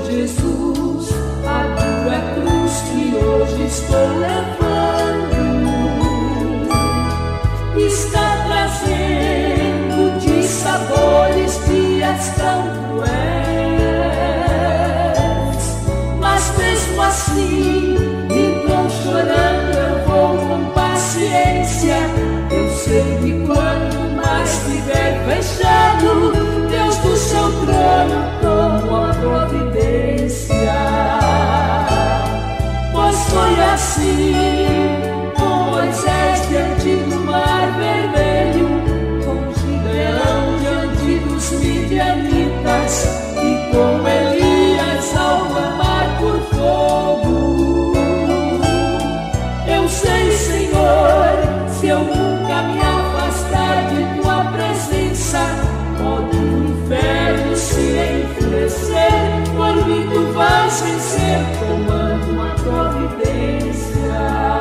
Jesus, a dura cruz que hoje estou levando está trazendo dissabores, dias tão cruéis, mas mesmo assim, então chorando eu vou com paciência. Eu sei que quando mais estiver fechado, Deus do seu trono toma a providência. Pois foi assim com Moisés diante do mar vermelho, com Gideão diante dos midianitas e com Elias ao clamar por fogo. Eu sei, Senhor, se eu nunca me afastar de tua presença, pode o inferno se enfurecer, por mim tu vais vencer, tomando a providência.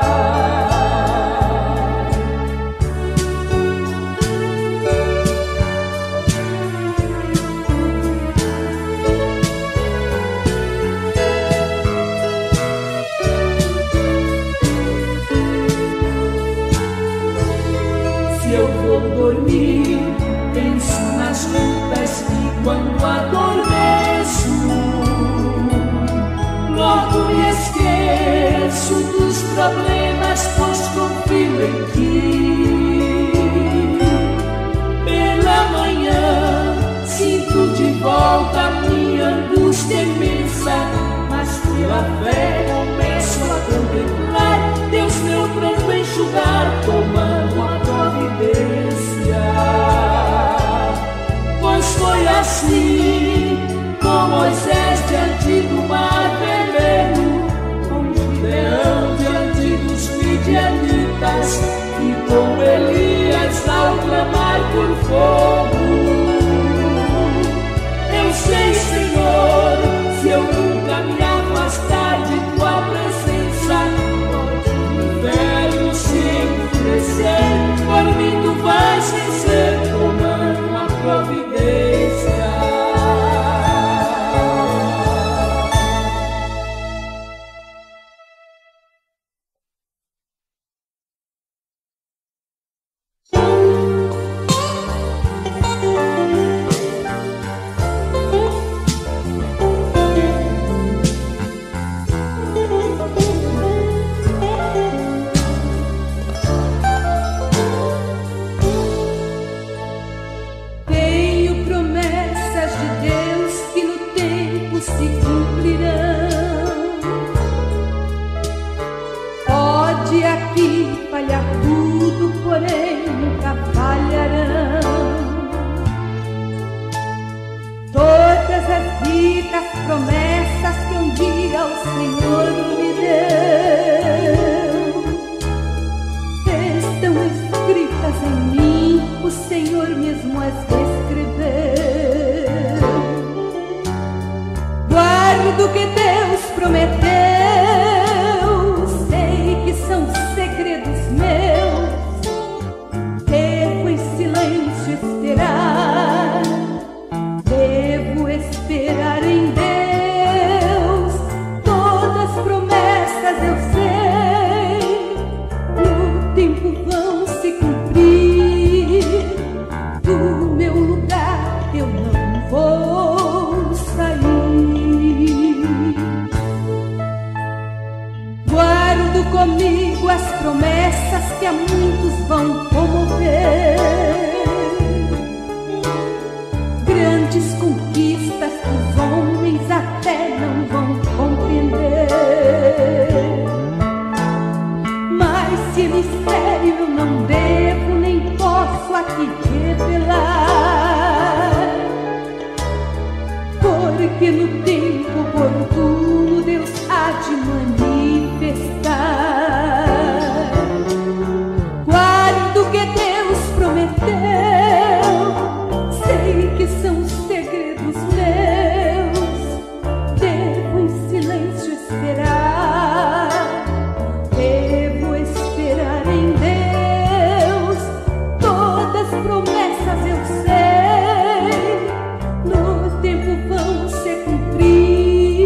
Se eu vou dormir, penso nas lutas e quando adormeço, logo me esqueço dos problemas, pois confio em ti. Pela manhã sinto de volta a minha angústia imensa, mas pela fé começo a contemplar Deus meu pranto enxugar, tomando a providência. Pois foi assim com Moisés diante do mar vermelho, com Gideão diante dos midianitas e com Elias ao clamar por fogo. Eu sei, Senhor, se eu nunca me afastar de tua presença, pode o inferno se enfurecer, por mim tu vais vencer, tomando a providência. Promessas eu sei, no tempo vão se cumprir.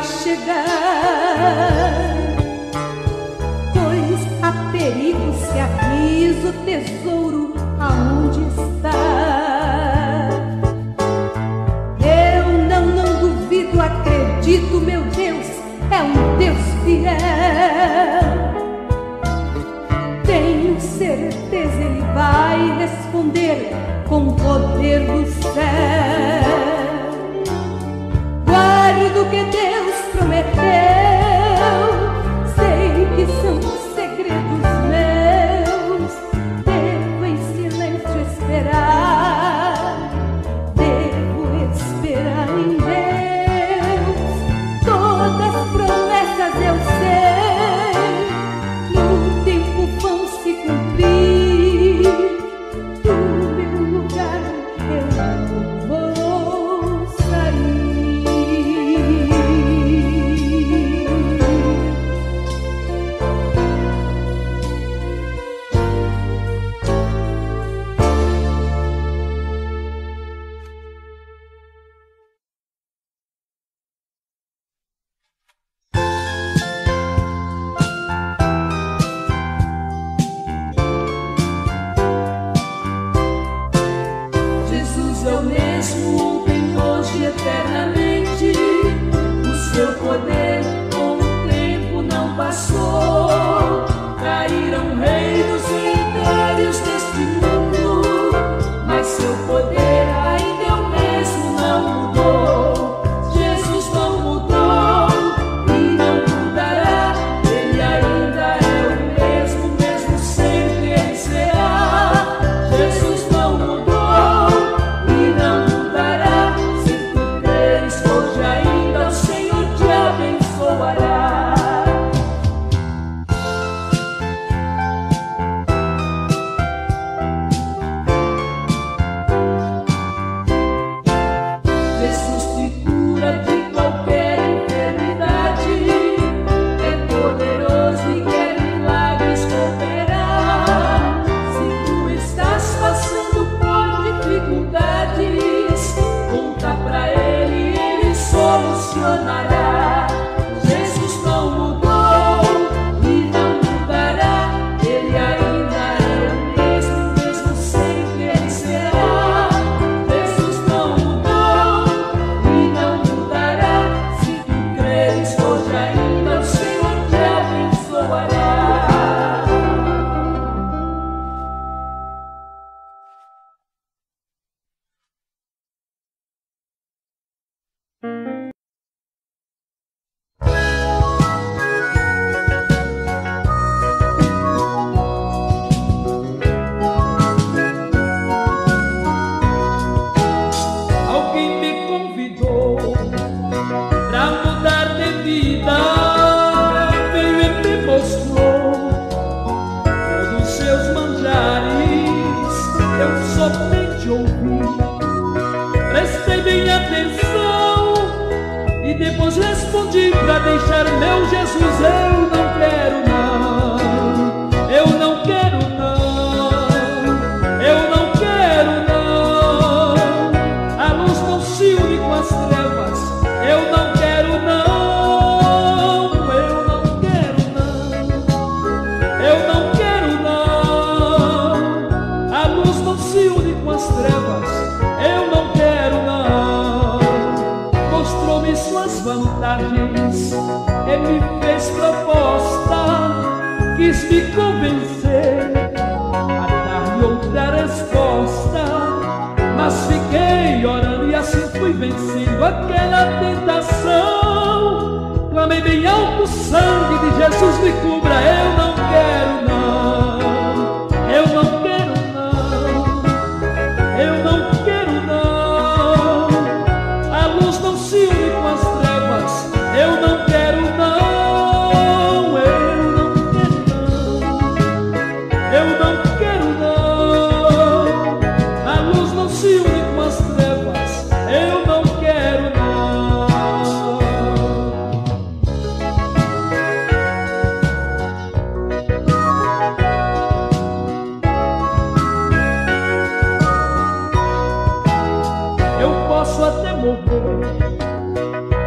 chegar, pois há perigo se avisa o tesouro aonde está. Eu não duvido, acredito, meu Deus é um Deus fiel. Tenho certeza Ele vai responder com o poder do céu. Guardo o que Deus prometeu, sei que são segredos meus. Devo em silêncio esperar, devo esperar em Deus. Todas as promessas eu sei, no tempo vão se cumprir. Do meu lugar eu não vou sair. Jesus é o mesmo ontem, hoje e eternamente. O seu poder com o tempo não passou. Caíram reinos e impérios deste mundo, mas seu poder ainda é o mesmo, não mudou. Jesus não mudou e não mudará. Ele ainda é o mesmo, mesmo sempre ele será. Jesus não mudou e não mudará. Se tu creres, hoje ainda o Senhor te abençoará. Jesus te cura de qualquer enfermidade, é poderoso e quer milagres cooperar. Se tu estás passando por dificuldades, conta pra Ele, Ele solucionará. Jesus não mudou e não mudará. Ele ainda é o mesmo, mesmo sempre ele será. Jesus não mudou e não mudará. Se tu creres, hoje ainda o Senhor te abençoará. Alguém me convidou pra mudar de vida, veio e me mostrou todos os seus manjares. Eu somente ouvi, prestei bem atenção e depois respondi pra deixar meu Jesus. Eu não quero não, eu não quero não, eu não quero não. A luz não se une com as trevas. Eu não quero não, eu não quero não, eu não quero não. A luz não se une com as trevas. Eu não quero não. Mostrou-me suas vantagens e me fez proposta. Quis me convencer a dar-lhe outra resposta, mas fiquei orando e assim fui vencendo aquela tentação. Clamei bem alto, o sangue de Jesus me cubra. Eu não quero não, eu não quero não, eu não quero não. A luz não se une com as trevas. Eu não quero não, eu não quero não, eu não quero não. A luz não se une com as trevas. Eu não quero não.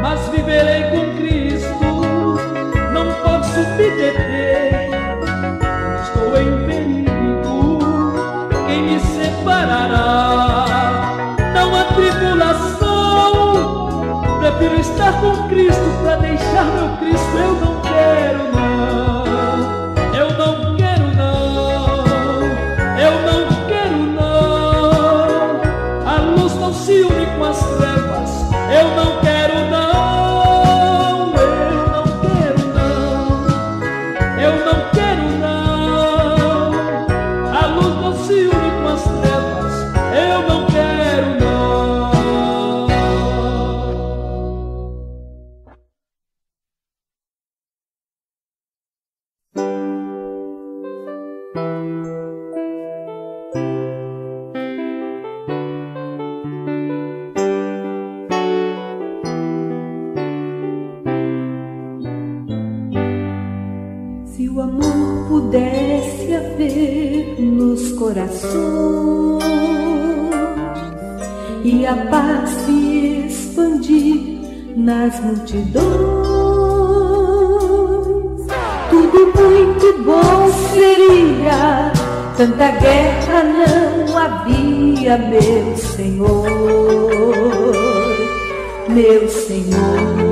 mas viverei com Cristo. Não posso me deter, estou em perigo. Quem me separará? Não há tribulação. Prefiro estar com Cristo para deixar meu Cristo. Eu não quero, não. Eu não quero, não. Eu não quero, não. A luz não se une com as trevas. Eu não quero, não. Eu não quero, não. Eu não quero, não. A luz não se une com as trevas. Eu não quero, não. Se o amor pudesse haver nos corações e a paz se expandir nas multidões, tudo muito bom seria. Tanta guerra não havia, meu Senhor, meu Senhor.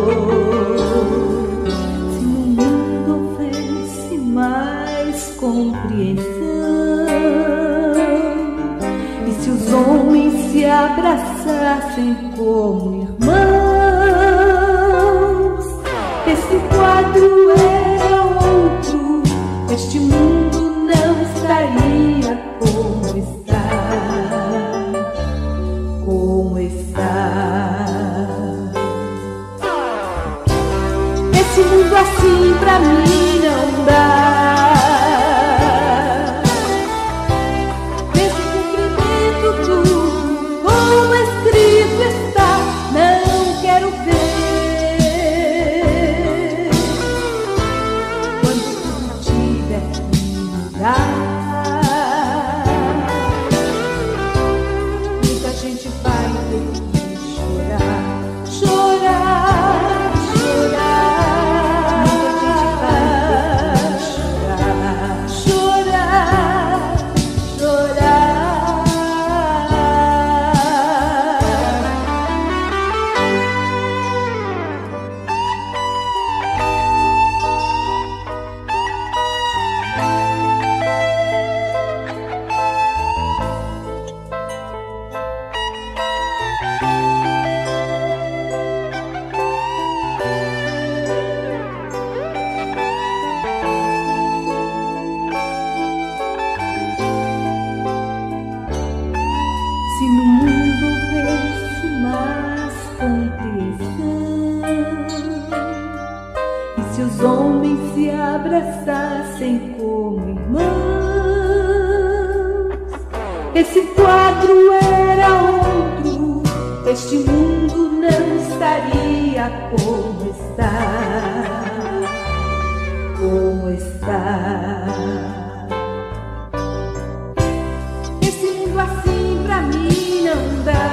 Mais compreensão, e se os homens se abraçassem como irmãos, esse quadro era outro, este mundo não estaria como está, como está. Esse mundo assim pra mim não dá. Nesse cumprimento tudo como escrito está, não quero ver. Quando tudo tiver que mudar, muita gente vai ter que chorar, chorar, chorar. Se no mundo houvesse mais compreensão, e se os homens se abraçassem como irmãos, esse quadro era outro, este mundo não estaria como está, como está. Esse mundo assim pra mim não dá.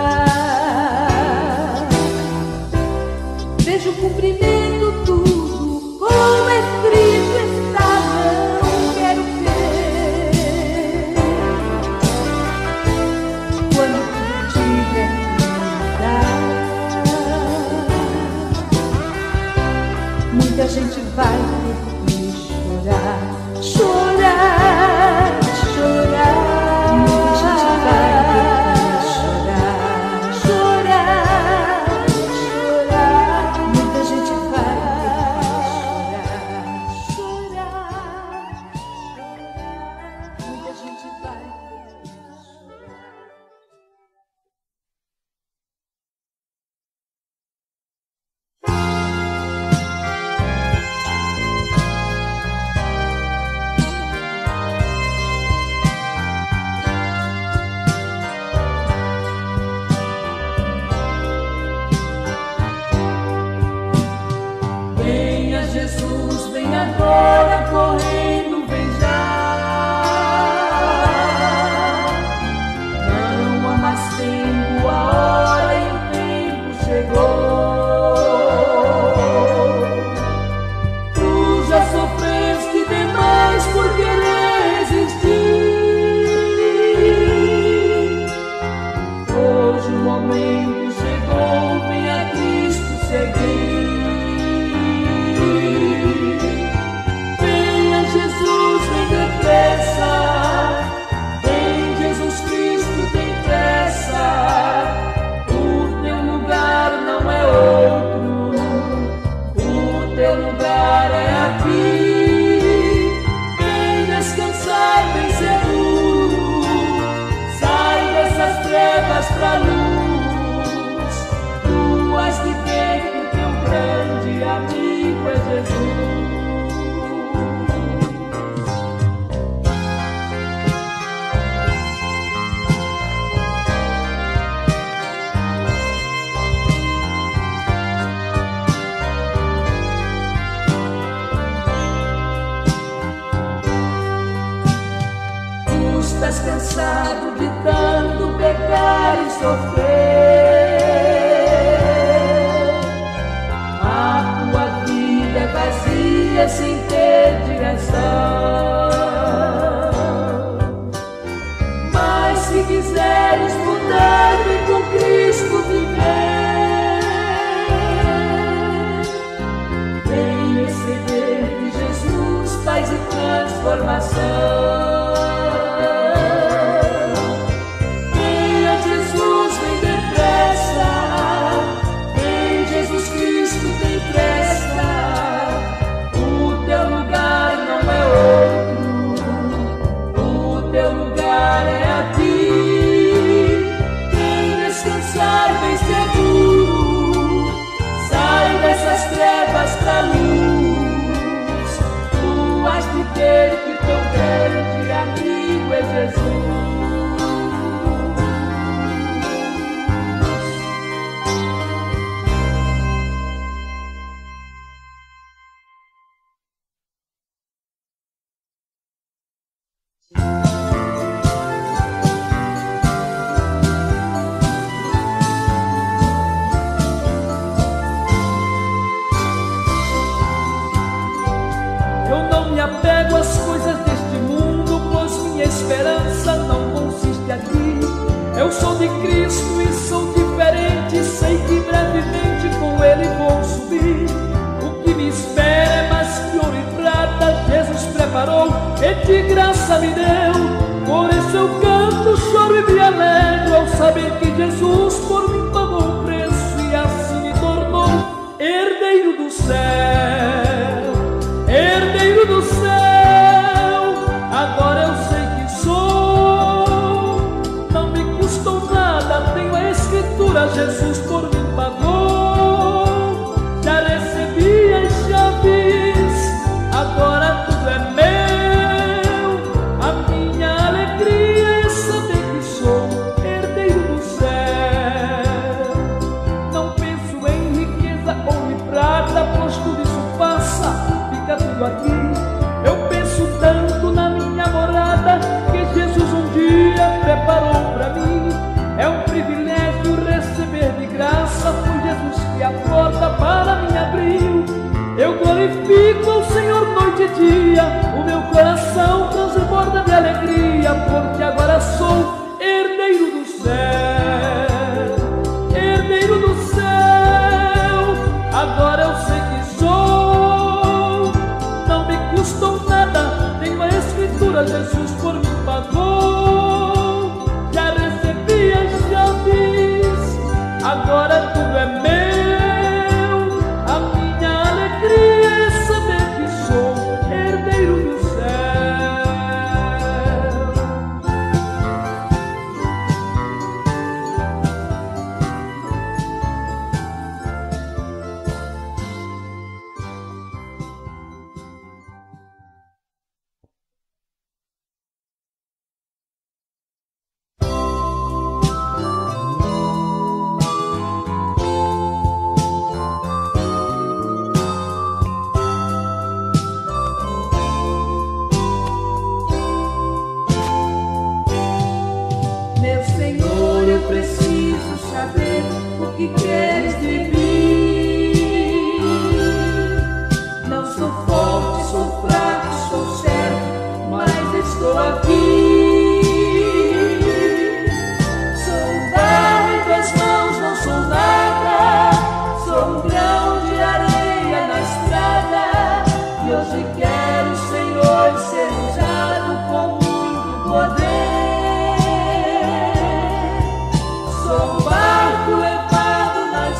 Vejo o cumprimento tudo como escrito está, não quero ver. Quando tudo tiver que mudar, muita gente vai ter que chorar, chorar, chorar. cansado de tanto pecar e sofrer. A tua vida é vazia sem ter direção. Mas se quiseres mudar, vem com Cristo viver. Vem receber de Jesus paz e transformação. Pra luz, tu has de ter que teu grande amigo é Jesus. Apego às coisas deste mundo, pois minha esperança não consiste aqui. Eu sou de Cristo e sou diferente, sei que brevemente com Ele vou subir. O que me espera é mais que ouro e prata, Jesus preparou e de graça me deu. Por isso eu canto, choro e me alegro ao saber que Jesus por mim pagou o preço e assim me tornou herdeiro do céu. Herdeiro do céu, agora eu sei que sou. Não me custou nada, tenho a escritura, Jesus por mim pagou. Já recebi as chaves, agora tudo é meu. A minha alegria é saber que sou herdeiro do céu. Não penso em riqueza ou em prata, pois tudo isso passa, tudo aqui. Eu penso tanto na minha morada que Jesus um dia preparou para mim. É um privilégio receber de graça, foi Jesus que a porta para mim abriu. Eu glorifico ao Senhor noite e dia, o meu coração transborda de alegria, porque agora sou herdeiro do céu. Herdeiro do céu, agora eu sei que sou. Custou nada, tenho a escritura, Jesus por mim pagou. Já recebi as chaves, agora tudo é meu. A minha alegria é saber que sou herdeiro do Sou um barco levado na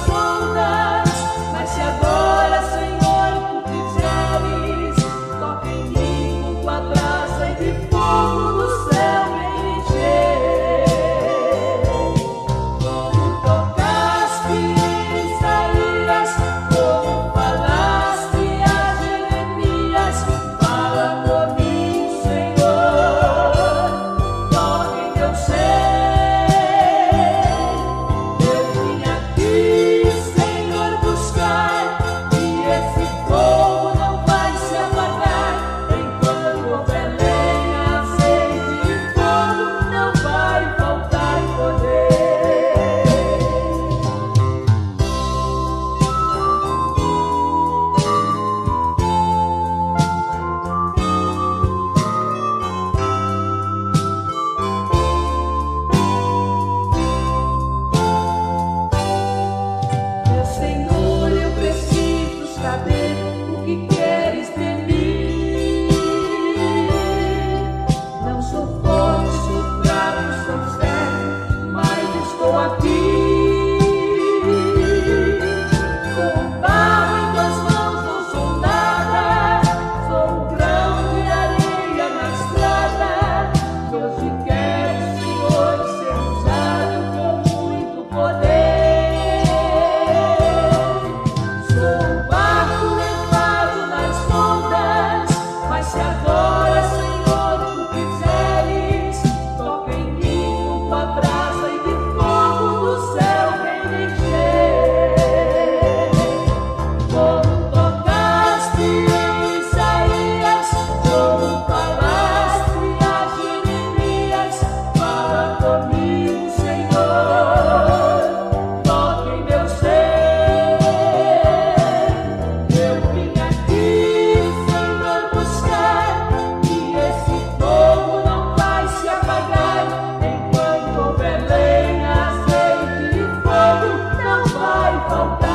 faltar.